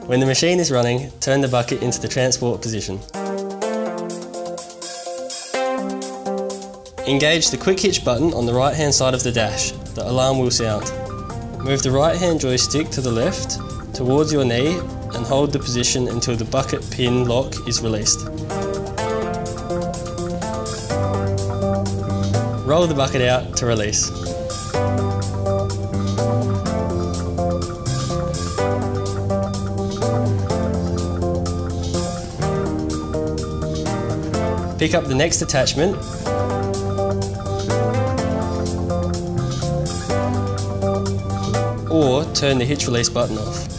When the machine is running, turn the bucket into the transport position. Engage the quick hitch button on the right hand side of the dash. The alarm will sound. Move the right hand joystick to the left, towards your knee, and hold the position until the bucket pin lock is released. Roll the bucket out to release. Pick up the next attachment or turn the hitch release button off.